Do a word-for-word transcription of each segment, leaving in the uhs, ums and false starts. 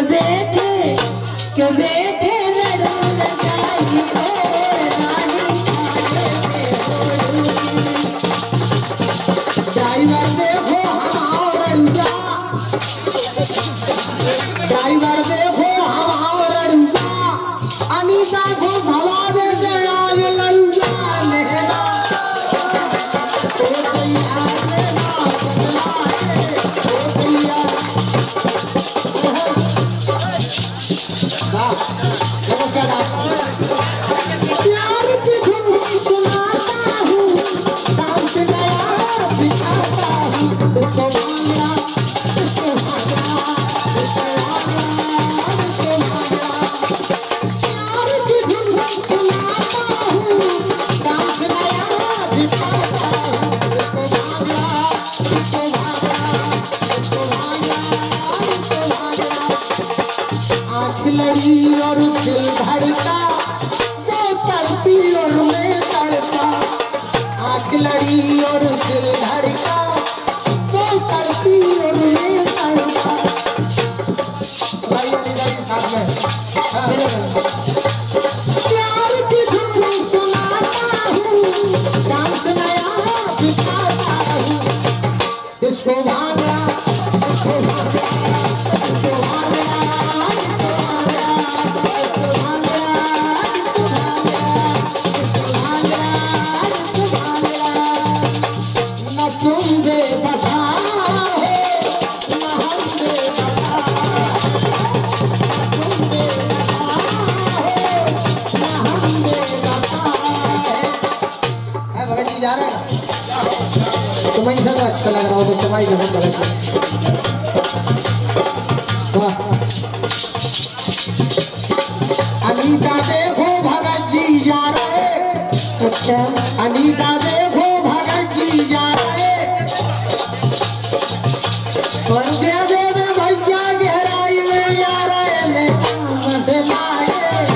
बैठे के बैठे नरूर जाई रे रानी ड्राइवर देखो हमारा रुजा ड्राइवर देखो हमारा रुजा अनीता को भवा दे दे आज लंजा लहरा ओ भैया मेरा बदला है ओ भैया वाह देखो क्या प्यार की धुन सुनाता हूँ डांस नया दिखाता हूँ इसको मांगना इसको मांगना इसको मांगना इसको मांगना प्यार की धुन सुनाता हूँ डांस नया दिखाता हूँ इसको मांगना इसको मांगना इसको मांगना इसको मांगना आँख लगी और दिल धड़का वो तड़पी और मैं तड़पा आँख लगी और दिल धड़का वो तड़पी और मैं तड़पा भाई भाई साथ में प्यार की धुन सुनाता हूँ डांस नया दिखाता हूँ इसको भागा इसको भागा इसको भागा तुम्हारी सब अच्छा लग रहा हो तो तुम्हारी बहुत गलत है। अनीता देखो भगत जी जा रहे अच्छा अनीता देखो भगत जी जा रहे और दे दे में भैया गहराई में जा रहे ने बदलाए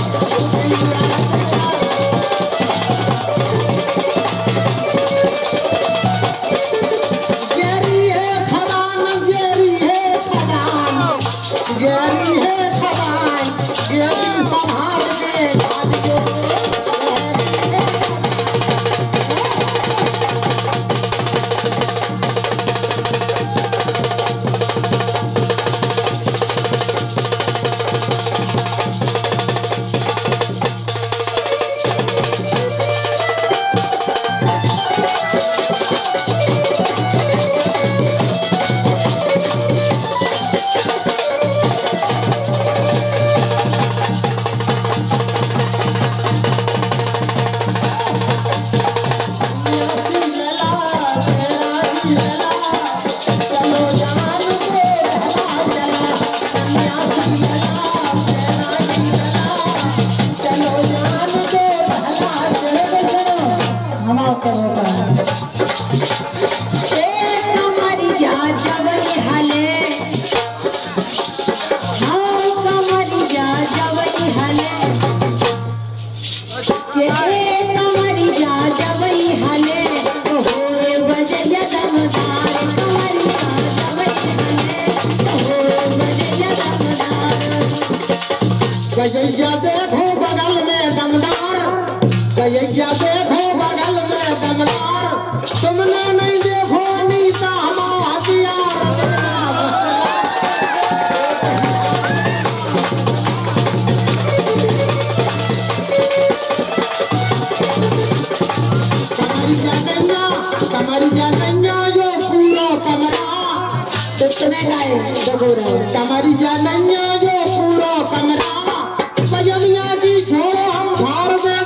गैया देखो बगल में दमदार गैया देखो बगल में दमदार तुमने नहीं देखो अनीता हमारा हथियार कमरी जानेंगा कमरी जानेंगा जो पूरा कमरा कितने गाए देखो कमरी जानेंगा जो पूरा कमरा सजनिया की छोड़ो हम भार में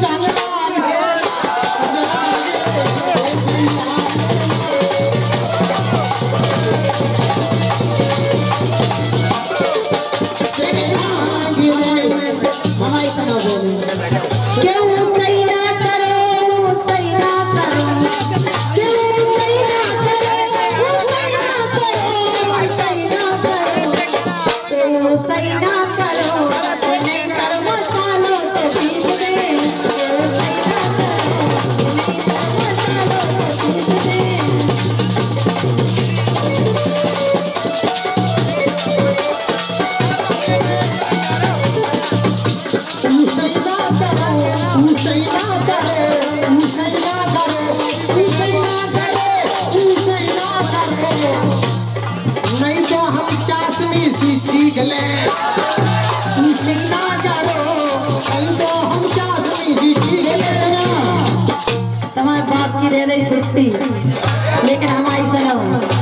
सही ना करो नहीं करो मसालों से पीस दे तुम्हारे बाप की दे दे छुट्टी, लेकिन हमारी सुनो।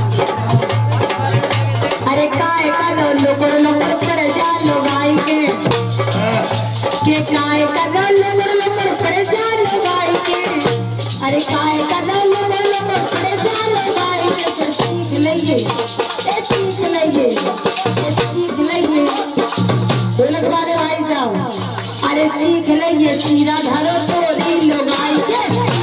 अरे काय का दो लोकर लोकर कर जा लोगाई के के काय का दो लोकर लोकर कर जा लोगाई के। अरे काय का दो लोकर लोकर कर जा लोगाई के। फिर सीख लइए, ए सीख लइए, ए सीख लइए ढोलक वाले भाई साहब। अरे सीख लइए सीधा धरो तोरी लोगाई के।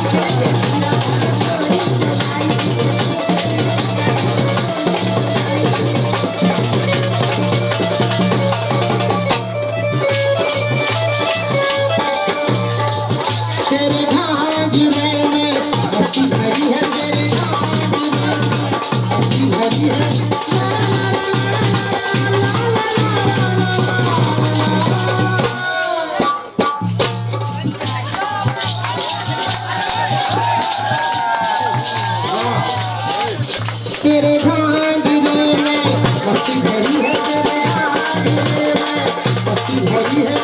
तेरे भांगने में मस्ती भरी है, तेरे भांगने में मस्ती भरी है।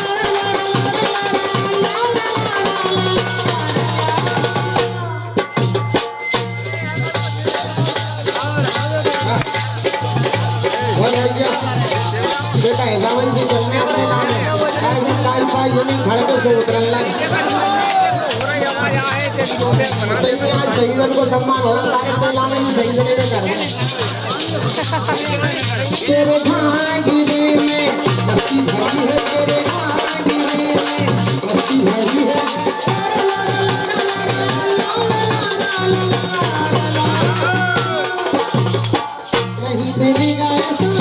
बेटा रावण जी चलने अपने नाम काल पाई ये नहीं खड़े तो उतरने लगे। आज शहीदन को सम्मान हो रहा है, शहीद तेरे भांगने में मस्ती भरी है, तेरे भांगने में मस्ती भरी है। नहीं मिलेगा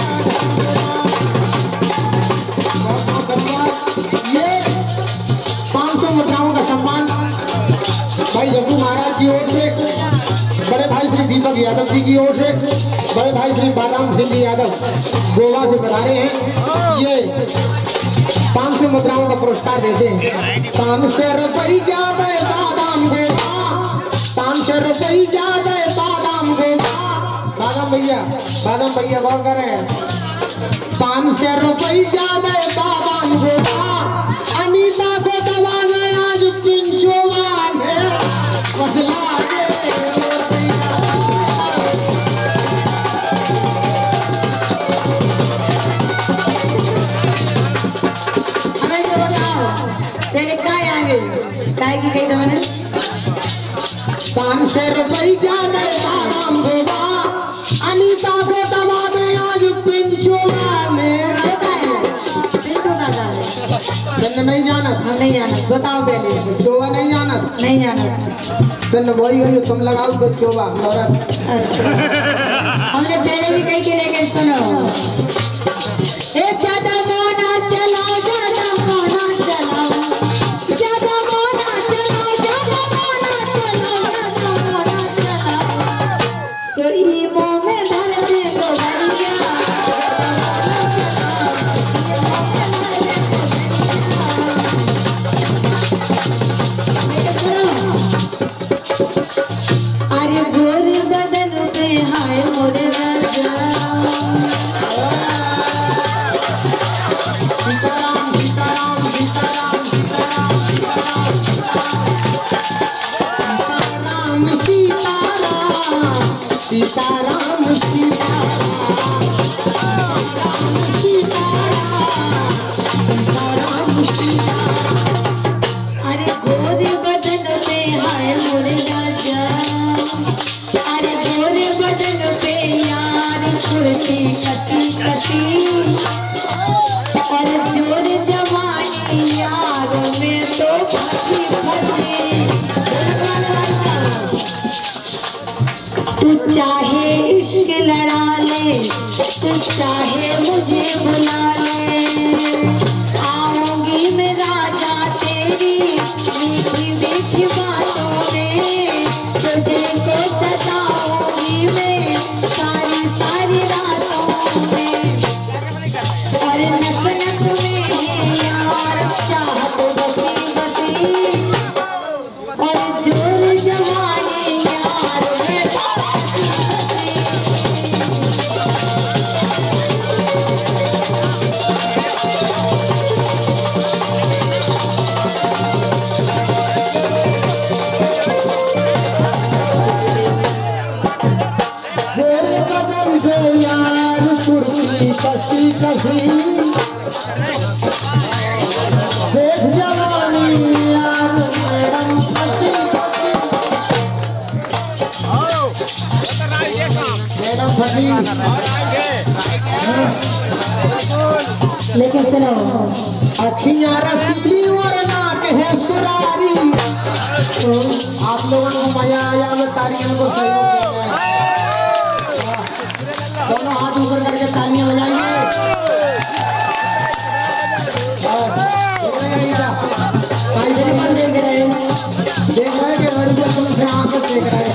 ये पाँच सौ मुद्राओं का सम्मान भाई जग्गू महाराज की ओर से, बड़े भाई श्री दीपक यादव जी की ओर से, बड़े भाई श्री बादाम सिंह यादव गोवा से बता रहे हैं। ये पाँच सौ मुद्राओं का पुरस्कार देते हैं। पाँच सौ रुपये ज्यादा बादाम गोवा, पाँच सौ रुपये ज्यादा बादाम गोवा। बादाम भैया, बादाम भैया गौर करें। पाँच सौ रुपये ज्यादा बादाम गोवा। अनीता को दबाना आज पिंचोवा में बदला दे। हमें तो बताओ पहले काय आ गई, काय की कही था मैंने। पाँच सौ रुपये ज्यादा बादाम गोवा। अनीता को दबा दे आज पिंचोवा में। नहीं जाना, हम नहीं जाना। बताओ पहले चोवा नहीं जाना, नहीं जाना। फिर वही वही तुम लगाओ तो चोवा औरत। हमने पहले भी कही के लेके सुनो। एक ज्यादा मोना चलाओ, ज्यादा मोना चलाओ, ज्यादा मोना चलाओ, ज्यादा मोना चलाओ, ज्यादा मोना चलाओ। तो ईमो में धर दे तो बढ़िया। अरे गोरे बदन पे हाय मोरे राजा, देख जवानी यार मैडम फंसी मैडम फंसी। लेकिन सुनो, अखियां रसीली और नाक है सुरारी। तो आप लोगों को मजा आया में तालियों को सहयोग दोनों हाथ ऊपर करके तालियां बजाइए। देख रहे देख रहे कि लड़कियों को से आंखें देख रहे।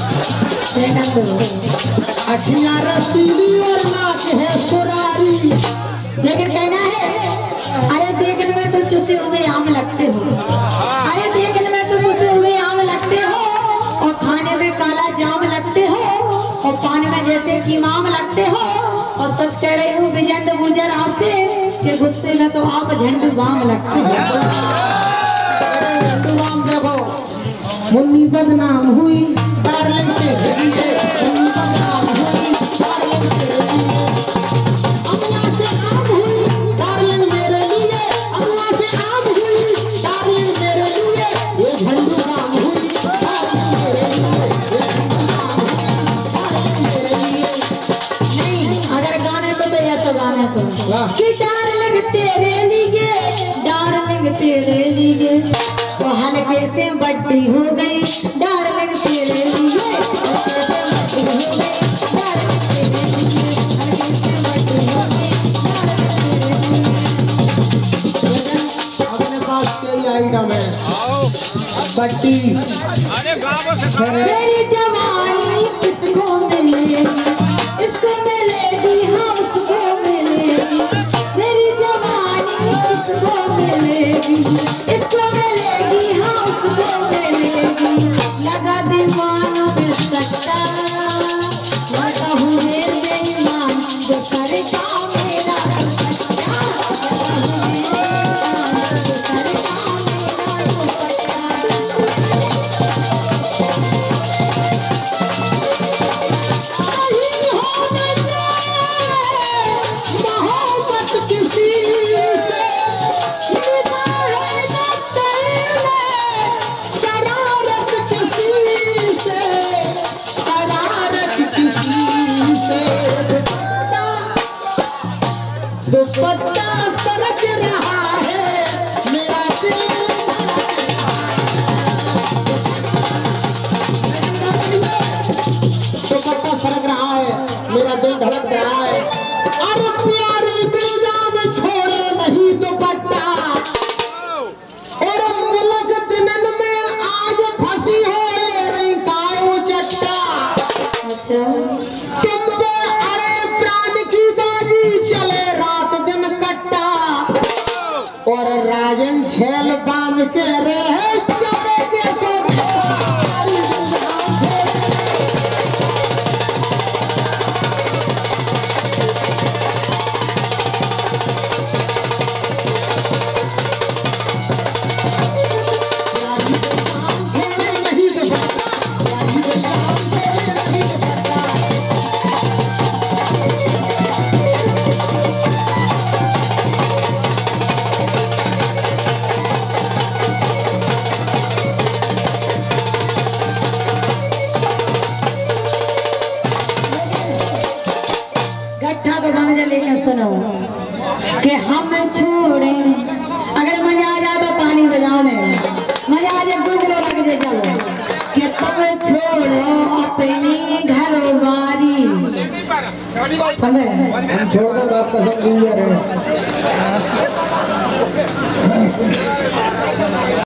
अखियां रसीली और नाक है सुरारी। लेकिन कहना है, अरे देखने में तो चुसे हुए आम लगते हो, अरे देखने में तो चुसे हुए आम लगते हो, और खाने में काला जाम लगते हो, और पानी में जैसे कि माम लगते हो। और सच कह रही हूँ विजेंद्र गुर्जर आपसे कि गुस्से में तो आप झंडू बाम लगते हो। झंडू बाम देखो, मुन्नी बदनाम हुई डार्लिंग से लिए, मुन्नी बदनाम हुई डार्लिंग से लिए। अम्मा से आम हुई डार्लिंग मेरे लिए, अम्मा से आम हुई डार्लिंग मेरे लिए। ये झंडू बाम हुई डार्लिंग मेरे लिए, ये झंडू बाम हुई डार्लिंग मेरे लिए। नहीं, अगर गाने तो तो या तो गाने तो वाह। कि डार्लिंग तेरे लिए, डार्लिंग तेरे लिए तो हल्के से बड्डी हो गई, डार्लिंग तेरे लिए हल्के से बड्डी हो गई, डार्लिंग तेरे लिए हल्के से बड्डी हो गई, डार्लिंग तेरे लिए। अपने पास यही आइटम है बट्टी। मेरी जवानी किसको मिलेगी, इसको मिलेगी हाँ उसको मिलेगी। मेरी जवानी किसको मिलेगी, इसको मिलेगी हाँ उसको मिलेगी। लगा दीवानों में सट्टा, मैं कहूँ मेरे बेईमान जो करेगा मेरा सट्टा। लगा हूँ मेरे बेईमान जो करेगा मेरा सट्टा। मोहब्बत किसी से शरारत किसी से, शरारत किसी से। दुपट्टा सरक रहा है मेरा दिल, दुपट्टा सरक रहा है मेरा दिल धड़क रहा है। अरे प्यारी दिल जान छोड़े नहीं दुपट्टा, और मुलक दिनन में आज फंसी हो रही कायो चट्टा। अच्छा, तुम पे अरे प्राण की बाजी चले रात दिन कट्टा, और राजन छेल बांध के रहे चले के सो। गट्ठा तो बन जा, लेकिन सुनो कि हम छोड़े, अगर मजा आ जाए तो ताली बजाने, मजा आ जाए दूसरे लग जाए। चलो कि तुम छोड़ो अपनी घरवाली, समझे? हम छोड़ दो बाप कसम ली रहे।